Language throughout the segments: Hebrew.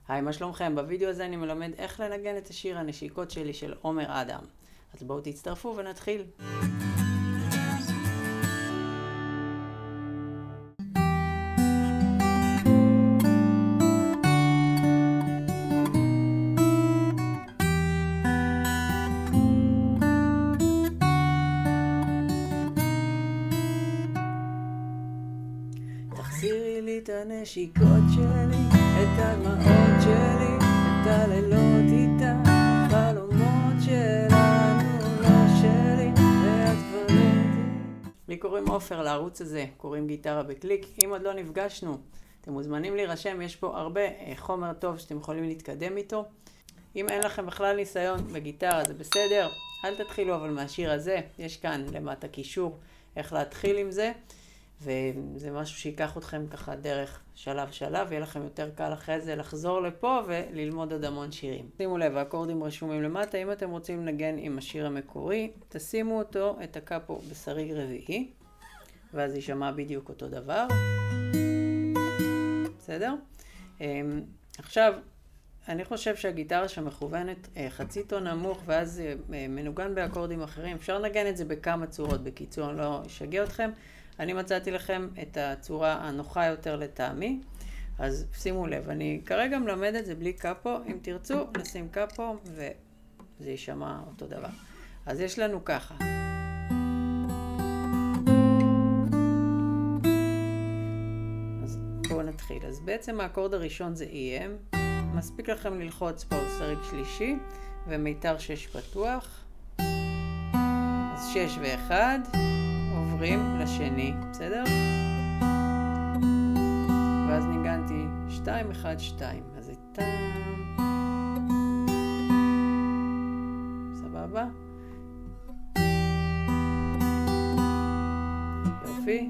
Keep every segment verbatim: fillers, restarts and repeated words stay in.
היי, מה שלומכם? בווידאו הזה אני מלמד איך לנגן את השיר הנשיקות שלי של עומר אדם. אז בואו תצטרפו ונתחיל. תחזירי לי את הנשיקות שלי, את הדמעות שלי, את הלילות איתך, החלומות שלנו לא שלי, ואת כבר לא אותי. לי קוראים עופר, לערוץ הזה קוראים גיטרה בקליק. אם עוד לא נפגשנו, אתם מוזמנים להירשם, יש פה הרבה חומר טוב שאתם יכולים להתקדם איתו. אם אין לכם בכלל ניסיון בגיטרה זה בסדר, אל תתחילו, אבל מהשיר הזה יש כאן למטה קישור איך להתחיל עם זה. וזה משהו שיקח אתכם ככה דרך שלב שלב, יהיה לכם יותר קל אחרי זה לחזור לפה וללמוד עוד המון שירים. שימו לב, האקורדים רשומים למטה. אם אתם רוצים לנגן עם השיר המקורי, תשימו אותו, את הקאפו בסריג רביעי, ואז יישמע בדיוק אותו דבר. בסדר? עכשיו, אני חושב שהגיטרה שמכוונת חצי טון נמוך ואז מנוגן באקורדים אחרים, אפשר לנגן את זה בכמה צורות. בקיצור, אני לא אשגע אתכם. אני מצאתי לכם את הצורה הנוחה יותר לטעמי, אז שימו לב, אני כרגע מלמד את זה בלי קאפו. אם תרצו נשים קאפו וזה יישמע אותו דבר. אז יש לנו ככה. אז בואו נתחיל. אז בעצם האקורד הראשון זה אי אם, מספיק לכם ללחוץ פה סריג שלישי ומיתר שש פתוח, אז שש ואחד. עוברים לשני, בסדר? ואז ניגנתי שתיים, אחד, שתיים. אז זה טעם. סבבה? יופי.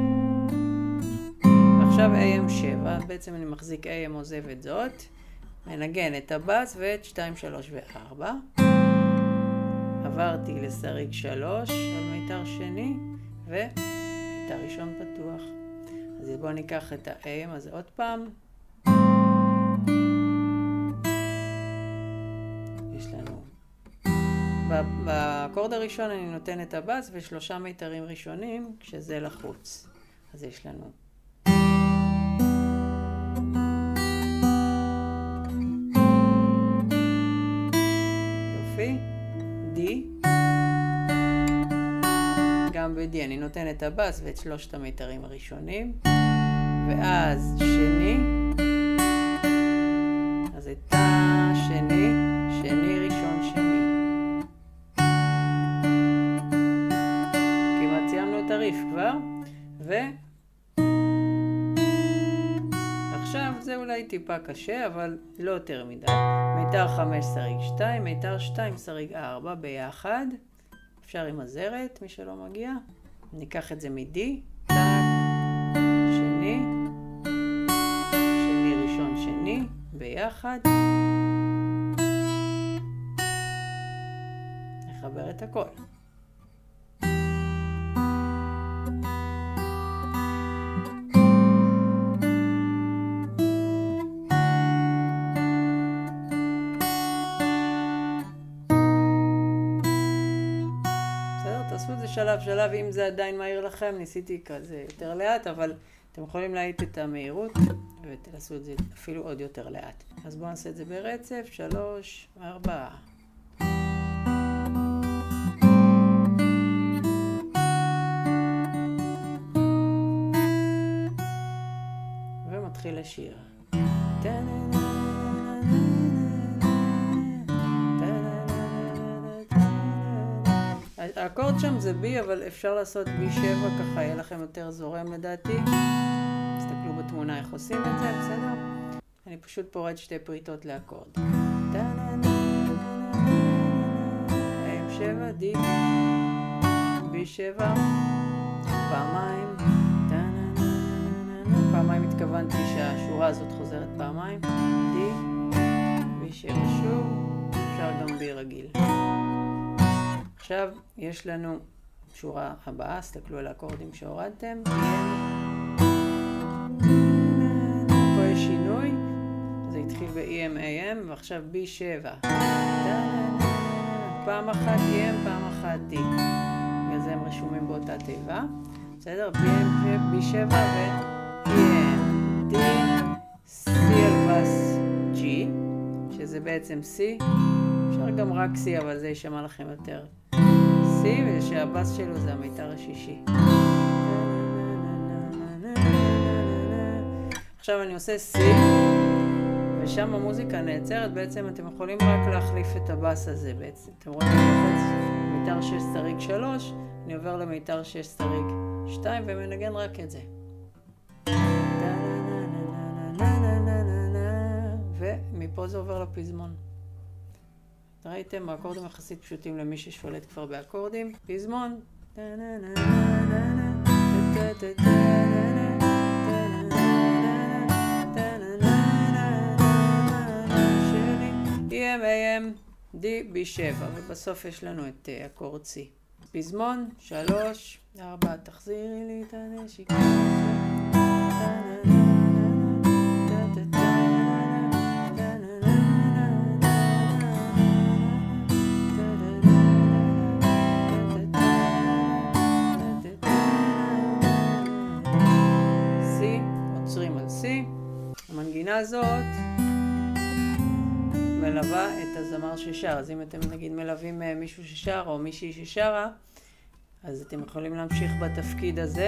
עכשיו איי אם שבע, בעצם אני מחזיק איי אם עוזב את זאת. מנגן את הבאס ואת שתיים, שלוש וארבע. עברתי לסריג שלוש על מיתר שני. ומיתר ראשון פתוח. אז בואו ניקח את ה-אם הזה עוד פעם. יש לנו באקורד הראשון אני נותן את הבאס ושלושה מיתרים ראשונים כשזה לחוץ. אז יש לנו יופי, די. גם ב-D אני נותן את הבאס ואת שלושת המיתרים הראשונים, ואז שני, אז את השני, שני ראשון שני. כמעט סיימנו את הריף כבר, ועכשיו זה אולי טיפה קשה, אבל לא יותר מדי. מיתר חמש סריג שתיים, מיתר שתיים סריג ארבע ביחד. אפשר עם הזרת, מי שלא מגיע. ניקח את זה מ-D, טק, שני, שני ראשון שני, ביחד. נחבר את הכל. תעשו את זה שלב שלב, אם זה עדיין מהיר לכם, ניסיתי כזה יותר לאט, אבל אתם יכולים להעיט את המהירות ותעשו את זה אפילו עוד יותר לאט. אז בואו נעשה את זה ברצף, שלוש, ארבע. ומתחיל לשיר. האקורד שם זה בי, אבל אפשר לעשות בי שבע, ככה יהיה לכם יותר זורם לדעתי. תסתכלו בתמונה איך עושים את זה, בסדר? אני פשוט פורט שתי פריטות לאקורד. איי אם שבע, די, בי שבע, פעמיים, פעמיים התכוונתי שהשורה הזאת חוזרת פעמיים, די, בי שבע שוב, אפשר גם בי רגיל. עכשיו יש לנו שורה הבאה, תסתכלו על האקורדים שהורדתם. פה יש שינוי, זה התחיל ב-E M A M, ועכשיו בי שבע. פעם אחת E M, פעם אחת D. בגלל זה הם רשומים באותה תיבה. בסדר? בי שבע ו-E M, D, C על בס G, שזה בעצם C. אפשר גם רק C, אבל זה יישמע לכם יותר. C, ושהבס שלו זה המיתר השישי. עכשיו אני עושה C, ושם המוזיקה נעצרת. בעצם אתם יכולים רק להחליף את הבס הזה בעצם. אתם רואים מיתר שש סטריק שלוש, אני עובר למיתר שש סטריק שתיים ומנגן רק את זה. ומפה זה עובר לפזמון. ראיתם, האקורדים יחסית פשוטים למי ששולט כבר באקורדים. פזמון. E M A M, D, בי שבע, ובסוף יש לנו את אקורד C. פזמון, שלוש, ארבע, תחזירי לי את הנשיקה. C, עוצרים על C. המנגינה הזאת מלווה את הזמר ששר. אז אם אתם נגיד מלווים מישהו ששר או מישהי ששרה, אז אתם יכולים להמשיך בתפקיד הזה,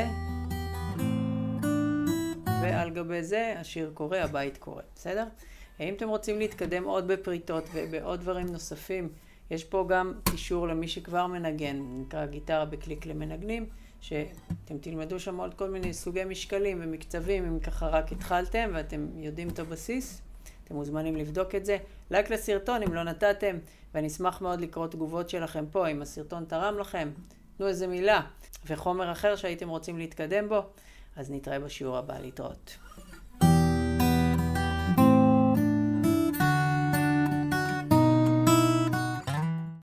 ועל גבי זה השיר קורא, הבית קורא. בסדר? אם אתם רוצים להתקדם עוד בפריטות ובעוד דברים נוספים, יש פה גם קישור למי שכבר מנגן, נקרא גיטרה בקליק למנגנים, שאתם תלמדו שם עוד כל מיני סוגי משקלים ומקצבים, אם ככה רק התחלתם ואתם יודעים את הבסיס. אתם מוזמנים לבדוק את זה. לייק לסרטון אם לא נתתם, ואני אשמח מאוד לקרוא תגובות שלכם פה, אם הסרטון תרם לכם. תנו איזה מילה וחומר אחר שהייתם רוצים להתקדם בו, אז נתראה בשיעור הבא. להתראות.